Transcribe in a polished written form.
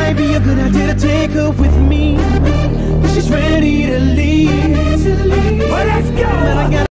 might be a good idea to take her with me. She's ready to leave.